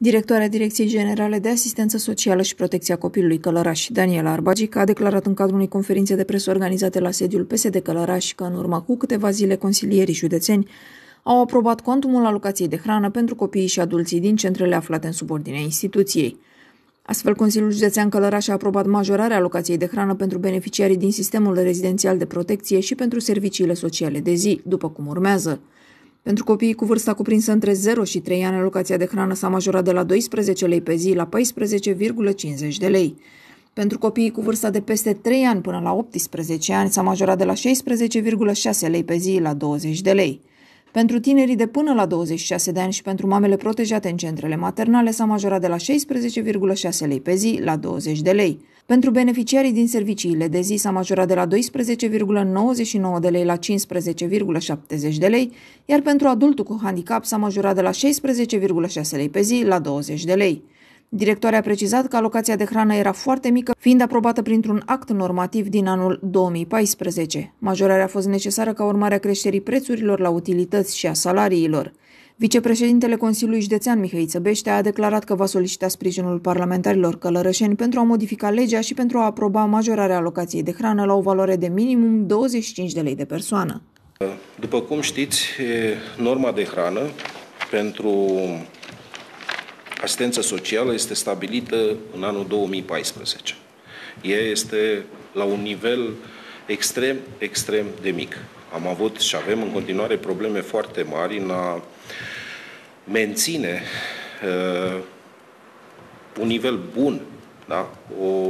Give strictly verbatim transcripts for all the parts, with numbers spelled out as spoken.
Directoarea Direcției Generale de Asistență Socială și Protecția Copilului Călăraș, Daniela Arbagic, a declarat în cadrul unei conferințe de presă organizate la sediul P S D Călăraș că în urmă cu câteva zile consilierii județeni au aprobat cuantumul alocației de hrană pentru copiii și adulții din centrele aflate în subordinea instituției. Astfel, Consiliul Județean Călăraș a aprobat majorarea alocației de hrană pentru beneficiarii din sistemul rezidențial de protecție și pentru serviciile sociale de zi, după cum urmează. Pentru copiii cu vârsta cuprinsă între zero și trei ani, alocația de hrană s-a majorat de la doisprezece lei pe zi la paisprezece virgulă cincizeci de lei. Pentru copiii cu vârsta de peste trei ani până la optsprezece ani s-a majorat de la șaisprezece virgulă șase lei pe zi la douăzeci de lei. Pentru tinerii de până la douăzeci și șase de ani și pentru mamele protejate în centrele maternale s-a majorat de la șaisprezece virgulă șase lei pe zi la douăzeci de lei. Pentru beneficiarii din serviciile de zi s-a majorat de la doisprezece virgulă nouăzeci și nouă de lei la cincisprezece virgulă șaptezeci de lei, iar pentru adultul cu handicap s-a majorat de la șaisprezece virgulă șase lei pe zi la douăzeci de lei. Directoarea a precizat că alocația de hrană era foarte mică, fiind aprobată printr-un act normativ din anul două mii paisprezece. Majorarea a fost necesară ca urmare a creșterii prețurilor la utilități și a salariilor. Vicepreședintele Consiliului Județean Mihăiță Beștea a declarat că va solicita sprijinul parlamentarilor călărășeni pentru a modifica legea și pentru a aproba majorarea alocației de hrană la o valoare de minimum douăzeci și cinci de lei de persoană. După cum știți, norma de hrană pentru asistență socială este stabilită în anul două mii paisprezece. Ea este la un nivel extrem, extrem de mic. Am avut și avem în continuare probleme foarte mari în a menține uh, un nivel bun, da? o,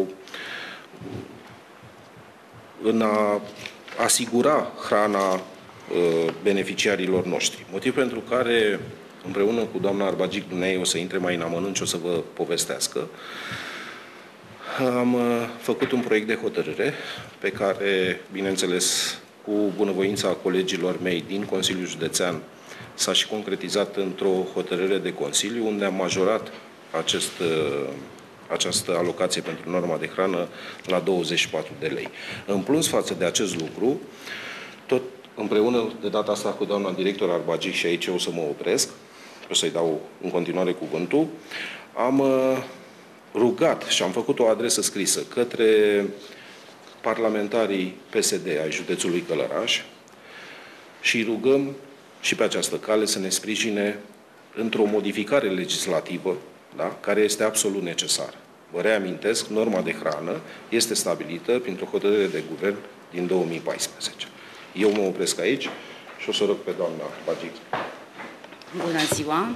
în a asigura hrana uh, beneficiarilor noștri. Motiv pentru care împreună cu doamna Arbagic, dumneavoastră, o să intre mai în amănunt și o să vă povestească, am făcut un proiect de hotărâre pe care, bineînțeles, cu bunăvoința colegilor mei din Consiliul Județean, s-a și concretizat într-o hotărâre de Consiliu, unde am majorat acest, această alocație pentru norma de hrană la douăzeci și patru de lei. În plus față de acest lucru, tot împreună, de data asta cu doamna director Arbagic, și aici o să mă opresc, o să-i dau în continuare cuvântul, am rugat și am făcut o adresă scrisă către parlamentarii P S D ai județului Călăraș și rugăm și pe această cale să ne sprijine într-o modificare legislativă, da, care este absolut necesară. Vă reamintesc, norma de hrană este stabilită printr-o hotărâre de guvern din două mii paisprezece. Eu mă opresc aici și o să rog pe doamna Arbagic. Bună ziua!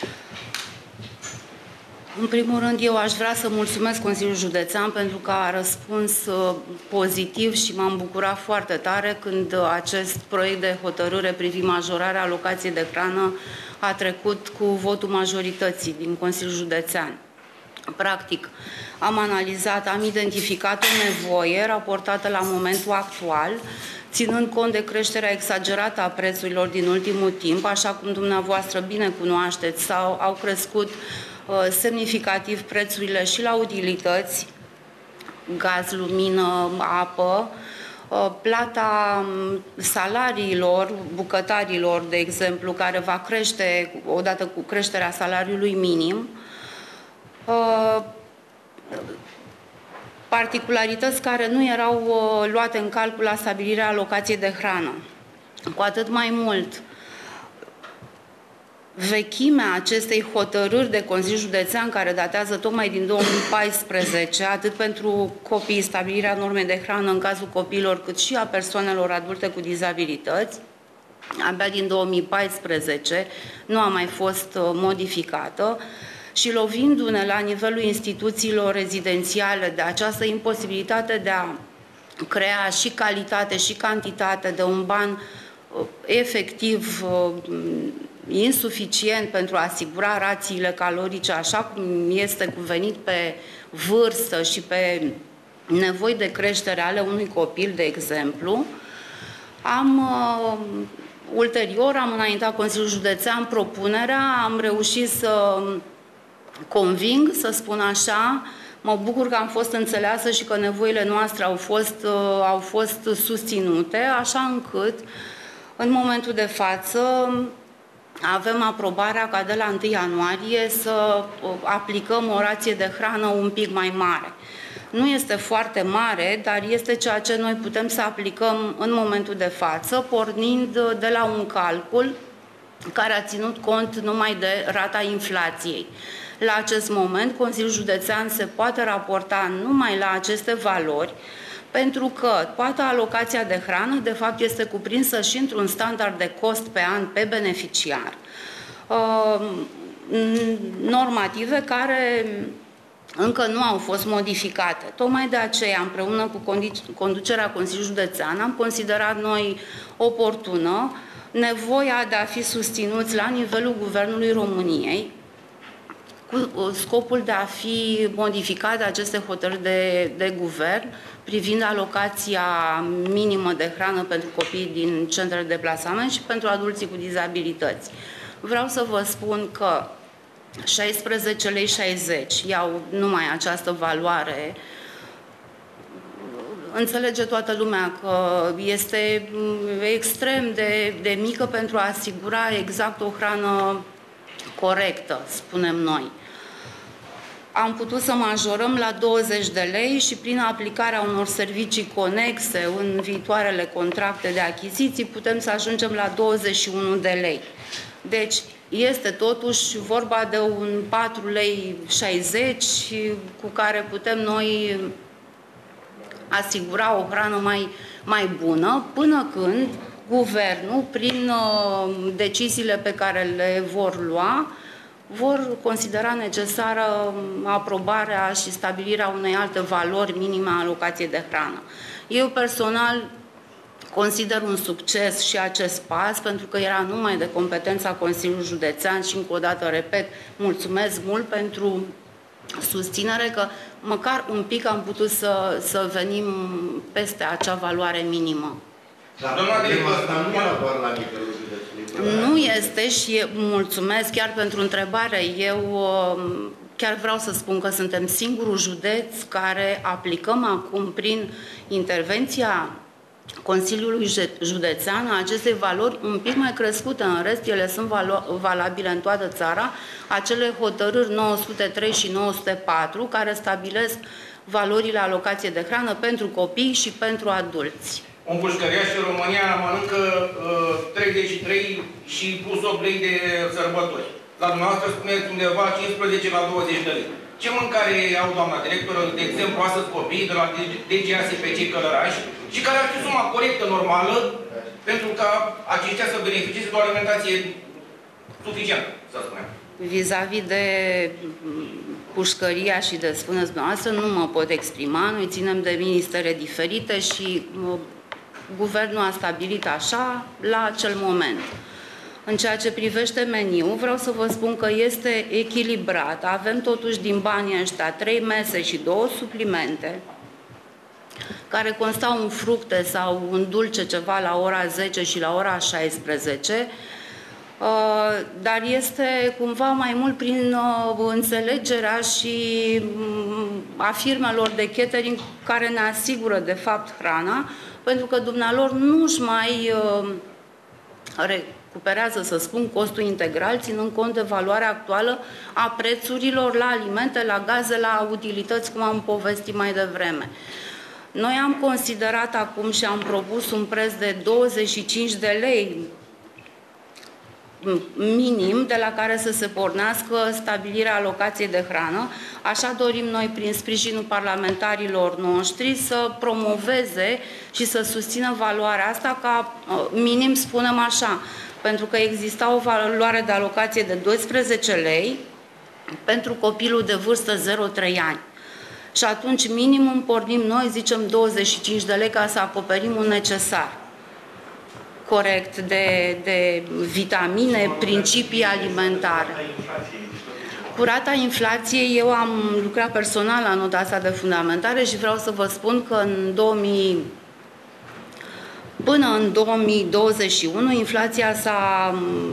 În primul rând, eu aș vrea să mulțumesc Consiliul Județean pentru că a răspuns pozitiv și m-am bucurat foarte tare când acest proiect de hotărâre privind majorarea alocației de hrană a trecut cu votul majorității din Consiliul Județean. Practic, am analizat, am identificat o nevoie raportată la momentul actual, ținând cont de creșterea exagerată a prețurilor din ultimul timp, așa cum dumneavoastră bine cunoașteți, sau au crescut uh, semnificativ prețurile și la utilități, gaz, lumină, apă, uh, plata salariilor bucătarilor, de exemplu, care va crește odată cu creșterea salariului minim, uh, particularități care nu erau uh, luate în calcul la stabilirea alocației de hrană. Cu atât mai mult, vechimea acestei hotărâri de Consiliul Județean, care datează tocmai din două mii paisprezece, atât pentru copii, stabilirea normei de hrană în cazul copiilor, cât și a persoanelor adulte cu dizabilități, abia din două mii paisprezece, nu a mai fost uh, modificată, și lovindu-ne la nivelul instituțiilor rezidențiale de această imposibilitate de a crea și calitate și cantitate de un ban efectiv insuficient pentru a asigura rațiile calorice așa cum este cuvenit pe vârstă și pe nevoi de creștere ale unui copil, de exemplu, am ulterior am înaintat Consiliul Județean propunerea, am reușit să conving, să spun așa, mă bucur că am fost înțeleasă și că nevoile noastre au fost, au fost susținute, așa încât, în momentul de față, avem aprobarea ca de la întâi ianuarie să aplicăm o rație de hrană un pic mai mare. Nu este foarte mare, dar este ceea ce noi putem să aplicăm în momentul de față, pornind de la un calcul care a ținut cont numai de rata inflației. La acest moment, Consiliul Județean se poate raporta numai la aceste valori, pentru că toată alocația de hrană, de fapt, este cuprinsă și într-un standard de cost pe an pe beneficiar. Normative care încă nu au fost modificate. Tocmai de aceea, împreună cu conducerea Consiliului Județean, am considerat noi oportună nevoia de a fi susținuți la nivelul Guvernului României, cu scopul de a fi modificate aceste hotărâri de, de guvern privind alocația minimă de hrană pentru copii din centrele de plasament și pentru adulții cu dizabilități. Vreau să vă spun că șaisprezece lei șaizeci iau numai această valoare. Înțelege toată lumea că este extrem de, de mică pentru a asigura exact o hrană corectă, spunem noi. Am putut să majorăm la douăzeci de lei și prin aplicarea unor servicii conexe în viitoarele contracte de achiziții putem să ajungem la douăzeci și unu de lei. Deci este totuși vorba de un patru lei șaizeci cu care putem noi asigura o hrană mai, mai bună până când guvernul, prin uh, deciziile pe care le vor lua, vor considera necesară aprobarea și stabilirea unei alte valori minime a alocației de hrană. Eu personal consider un succes și acest pas, pentru că era numai de competența Consiliului Județean și încă o dată repet, mulțumesc mult pentru susținere că măcar un pic am putut să, să venim peste acea valoare minimă. Dar doamna director, asta nu era doar la nivelul județului. Nu este și mulțumesc chiar pentru întrebare. Eu chiar vreau să spun că suntem singurul județ care aplicăm acum prin intervenția Consiliului Județean acestei valori un pic mai crescute. În rest, ele sunt valabile în toată țara, acele hotărâri nouă sute trei și nouă sute patru care stabilesc valorile alocației de hrană pentru copii și pentru adulți. Un pușcăriaș în România mănâncă uh, treizeci și trei și plus opt lei de sărbători. La dumneavoastră spuneți undeva cincisprezece la douăzeci de lei. Ce mâncare au, doamna directoră, de exemplu, astăzi copiii de la D G A S P C Călărași și care ar fi suma corectă, normală, pentru ca aceștia să beneficieze de o alimentație suficientă, să spunem? Vis-a-vis de pușcăria și de spuneți dumneavoastră, nu mă pot exprima. Noi ținem de ministere diferite și guvernul a stabilit așa la acel moment. În ceea ce privește meniul, vreau să vă spun că este echilibrat. Avem totuși din banii ăștia trei mese și două suplimente, care constau în fructe sau în dulce ceva la ora zece și la ora șaisprezece, dar este cumva mai mult prin înțelegerea și a firmelor de catering care ne asigură de fapt hrana, pentru că dumnealor nu își mai recuperează, să spun, costul integral, ținând cont de valoarea actuală a prețurilor la alimente, la gaze, la utilități, cum am povestit mai devreme. Noi am considerat acum și am propus un preț de douăzeci și cinci de lei minim de la care să se pornească stabilirea alocației de hrană. Așa dorim noi, prin sprijinul parlamentarilor noștri, să promoveze și să susțină valoarea asta ca minim, spunem așa, pentru că exista o valoare de alocație de doisprezece lei pentru copilul de vârstă zero trei ani. Și atunci minimum pornim noi, zicem douăzeci și cinci de lei ca să acoperim un necesar corect de, de vitamine, principii alimentare. Cu rata inflației, eu am lucrat personal la nota asta de fundamentare și vreau să vă spun că în două mii, până în două mii douăzeci și unu, inflația s-a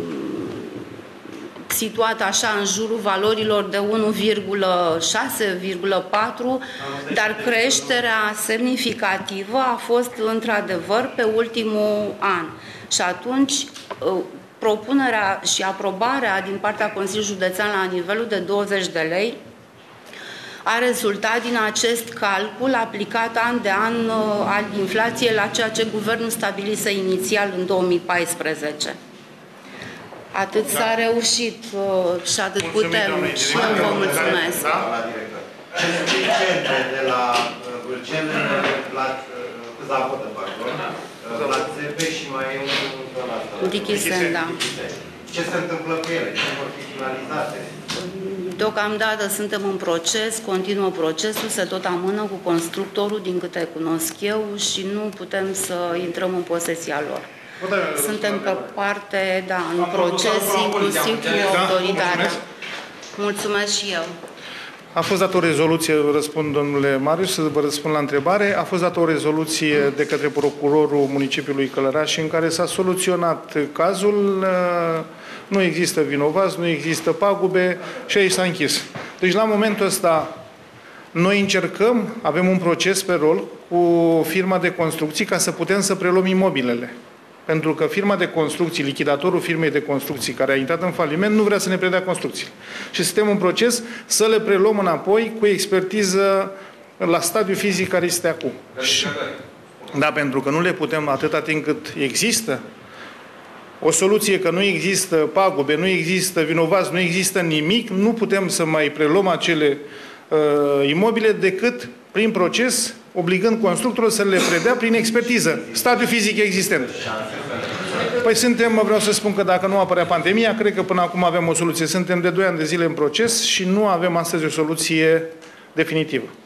situat așa în jurul valorilor de unu virgulă șase virgulă patru, dar creșterea semnificativă a fost într-adevăr pe ultimul an. Și atunci propunerea și aprobarea din partea Consiliului Județean la nivelul de douăzeci de lei a rezultat din acest calcul aplicat an de an al inflației la ceea ce guvernul stabilise inițial în două mii paisprezece. Atât s-a reușit și atât putem. Și eu vă mulțumesc. Ce centre de la Vâlcene, la Zavodă, pardon, la Țepe și mai e un Dichisen, da. Ce se întâmplă cu ele? Ce vor fi finalizate? Deocamdată suntem în proces, continuă procesul, se tot amână cu constructorul, din câte cunosc eu, și nu putem să intrăm în posesia lor. Suntem pe parte, da, în proces, inclusiv cu autoritatea. Mulțumesc și eu. A fost dată o rezoluție, răspund domnule Marius, să vă răspund la întrebare, a fost dată o rezoluție de către procurorul municipiului Călăraș în care s-a soluționat cazul, nu există vinovați, nu există pagube și aici s-a închis. Deci la momentul ăsta noi încercăm, avem un proces pe rol cu firma de construcții ca să putem să preluăm imobilele. Pentru că firma de construcții, lichidatorul firmei de construcții care a intrat în faliment, nu vrea să ne predea construcții. Și suntem în proces să le preluăm înapoi cu expertiză la stadiul fizic care este acum. Și, da, pentru că nu le putem atâta timp cât există o soluție, că nu există pagube, nu există vinovați, nu există nimic, nu putem să mai preluăm acele uh, imobile decât prin proces, obligând constructorul să le predea prin expertiză, stadiul fizic existent. Păi suntem, vreau să spun că dacă nu apărea pandemia, cred că până acum avem o soluție. Suntem de doi ani de zile în proces și nu avem astăzi o soluție definitivă.